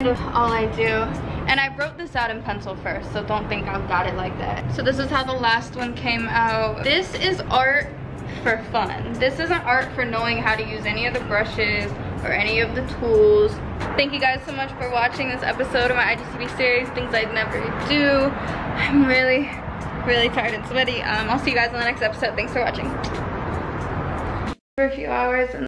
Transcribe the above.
all I do. And I wrote this out in pencil first, so don't think I've got it like that. So this is how the last one came out. This is art for fun. This isn't art for knowing how to use any of the brushes or any of the tools. Thank you guys so much for watching this episode of my IGTV series, Things I'd Never Do. I'm really tired and sweaty. I'll see you guys in the next episode. Thanks for watching. For a few hours and